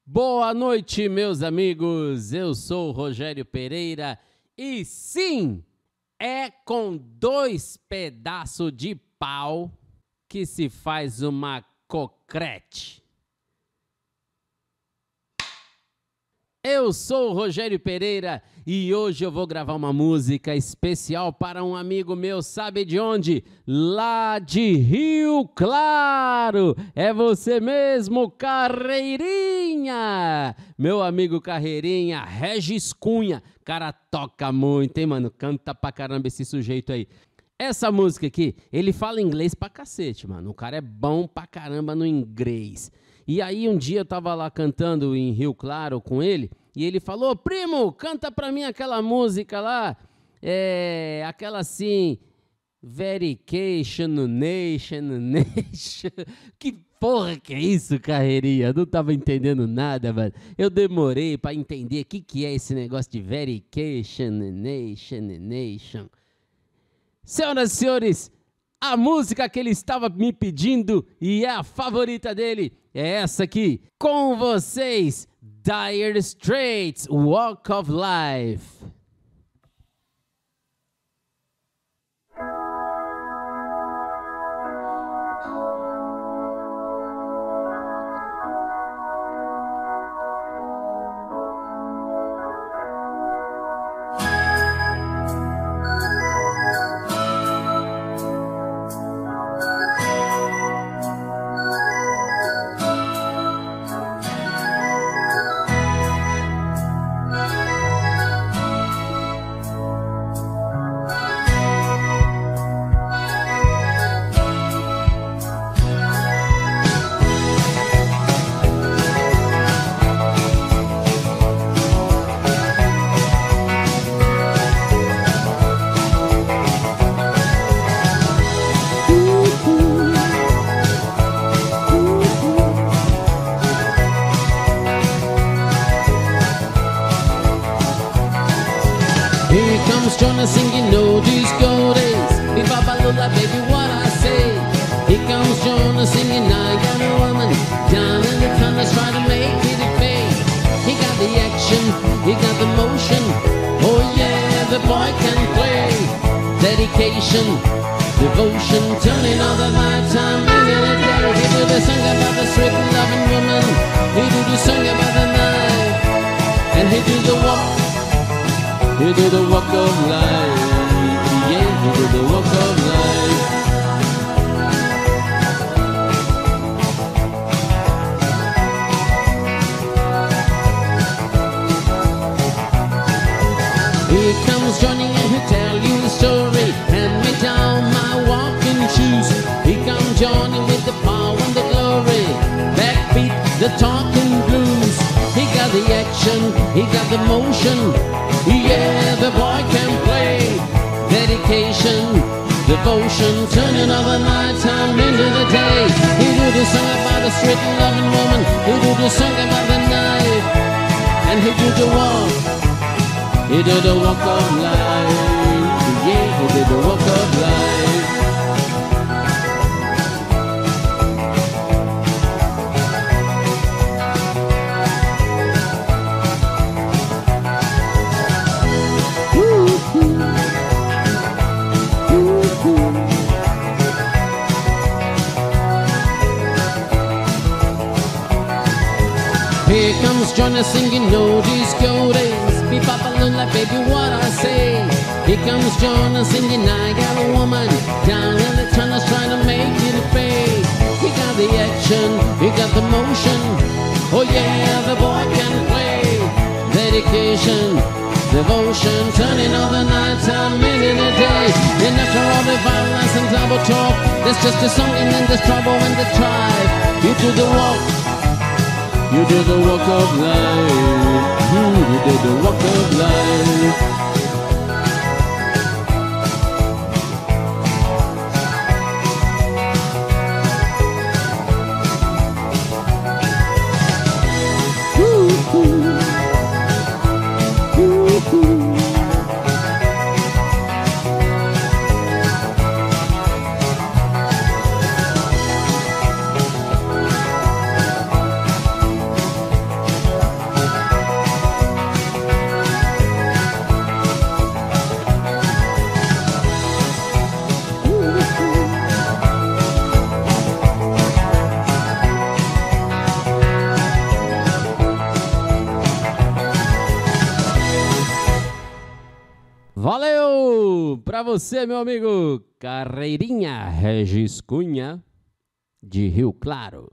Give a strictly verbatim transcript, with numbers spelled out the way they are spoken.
Boa noite, meus amigos. Eu sou o Rogério Pereira e sim, é com dois pedaços de pau que se faz uma cocrete. Eu sou o Rogério Pereira e hoje eu vou gravar uma música especial para um amigo meu, sabe de onde? Lá de Rio Claro! É você mesmo, Carreirinha! Meu amigo Carreirinha, Regis Cunha. Cara, toca muito, hein, mano? Canta pra caramba esse sujeito aí. Essa música aqui, ele fala inglês pra cacete, mano. O cara é bom pra caramba no inglês. E aí um dia eu tava lá cantando em Rio Claro com ele, e ele falou: primo, canta pra mim aquela música lá, é, aquela assim, Verication Nation, Nation. Que porra que é isso, Carreirinha? Não tava entendendo nada, mano. Eu demorei pra entender o que, que é esse negócio de Verication Nation, Nation. Senhoras e senhores, a música que ele estava me pedindo e é a favorita dele é essa aqui. Com vocês, Dire Straits, Walk of Life. Here comes Jonah singing no disco days. Be Babalula, baby, what I say. Here comes Jonah singing I got a woman down in the town that's trying to make it a pay. He got the action, he got the motion. Oh yeah, the boy can play. Dedication, devotion, turning all the lifetime into the day. He do the song about the sweet loving woman. He do the song about the night. And he do the walk. He do the walk of life, yeah, he do the walk of life. Here comes Johnny and he'll tell you a story. Hand me down my walking shoes. Here comes Johnny with the power and the glory. Backbeat, the talking blues. He got the action, he got the motion. Yeah, the boy can play. Dedication, devotion, turning all the night time into the day. He do the song about a straight loving woman. He do the song about the night. And he do the walk. He do the walk of life. Yeah, he do the walk of life. Here comes Jonah singing no disco days. Be Babalula, baby, what I say. Here comes Jonah singing I got a woman down in the tunnels trying to make it pay. He got the action, he got the motion. Oh yeah, the boy can play. Dedication, devotion, turning all the night time into the day. And after all the violence and double talk, there's just a song and then there's trouble in the tribe. You do the walk. You did the walk of life. You did the walk of life. Ooh, ooh. Ooh, ooh. Valeu pra você, meu amigo Carreirinha Regis Cunha, de Rio Claro.